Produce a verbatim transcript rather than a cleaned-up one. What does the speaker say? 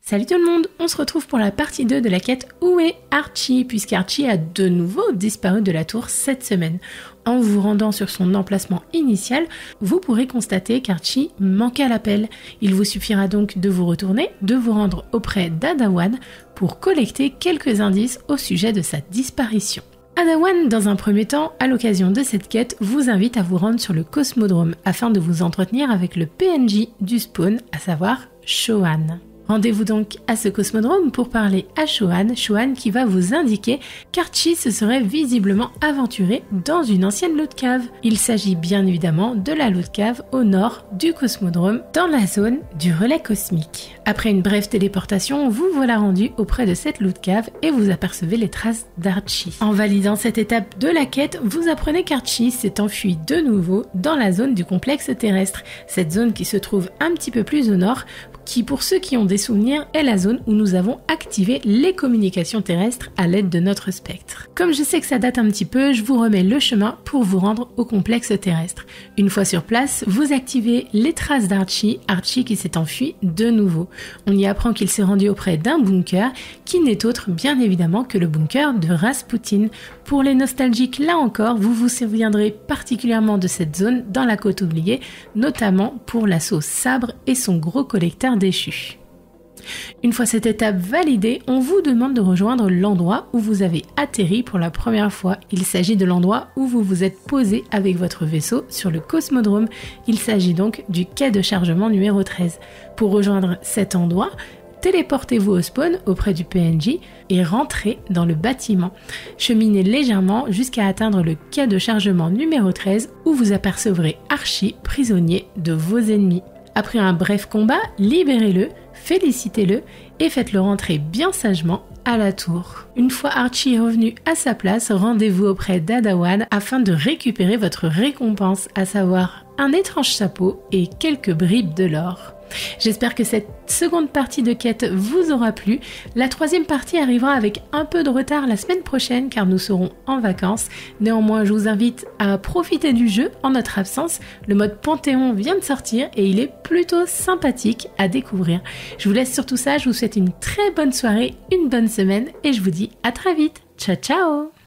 Salut tout le monde, on se retrouve pour la partie deux de la quête Où est Archie, puisqu'Archie a de nouveau disparu de la tour cette semaine. En vous rendant sur son emplacement initial, vous pourrez constater qu'Archie manque à l'appel. Il vous suffira donc de vous retourner, de vous rendre auprès d'Adawan pour collecter quelques indices au sujet de sa disparition. Adawan, dans un premier temps, à l'occasion de cette quête, vous invite à vous rendre sur le Cosmodrome afin de vous entretenir avec le P N J du spawn, à savoir Shohan. Rendez-vous donc à ce cosmodrome pour parler à Shohan, Shohan qui va vous indiquer qu'Archie se serait visiblement aventuré dans une ancienne loot cave. Il s'agit bien évidemment de la loot cave au nord du cosmodrome, dans la zone du relais cosmique. Après une brève téléportation, vous voilà rendu auprès de cette loot cave et vous apercevez les traces d'Archie. En validant cette étape de la quête, vous apprenez qu'Archie s'est enfui de nouveau dans la zone du complexe terrestre, cette zone qui se trouve un petit peu plus au nord, qui pour ceux qui ont des souvenirs est la zone où nous avons activé les communications terrestres à l'aide de notre spectre. Comme je sais que ça date un petit peu, je vous remets le chemin pour vous rendre au complexe terrestre. Une fois sur place, vous activez les traces d'Archie, Archie qui s'est enfui de nouveau. On y apprend qu'il s'est rendu auprès d'un bunker qui n'est autre bien évidemment que le bunker de Rasputin. Pour les nostalgiques, là encore, vous vous souviendrez particulièrement de cette zone dans la côte oubliée, notamment pour l'assaut Sabre et son gros collecteur déchu. Une fois cette étape validée, on vous demande de rejoindre l'endroit où vous avez atterri pour la première fois. Il s'agit de l'endroit où vous vous êtes posé avec votre vaisseau sur le cosmodrome. Il s'agit donc du quai de chargement numéro treize. Pour rejoindre cet endroit, téléportez-vous au spawn auprès du P N J et rentrez dans le bâtiment. Cheminez légèrement jusqu'à atteindre le quai de chargement numéro treize où vous apercevrez Archie prisonnier de vos ennemis. Après un bref combat, libérez-le, félicitez-le et faites-le rentrer bien sagement à la tour. Une fois Archie est revenu à sa place, rendez-vous auprès d'Adawan afin de récupérer votre récompense, à savoir un étrange chapeau et quelques bribes de l'or. J'espère que cette seconde partie de quête vous aura plu. La troisième partie arrivera avec un peu de retard la semaine prochaine car nous serons en vacances. Néanmoins, je vous invite à profiter du jeu en notre absence. Le mode Panthéon vient de sortir et il est plutôt sympathique à découvrir. Je vous laisse sur tout ça, je vous souhaite une très bonne soirée, une bonne semaine et je vous dis à très vite. Ciao ciao!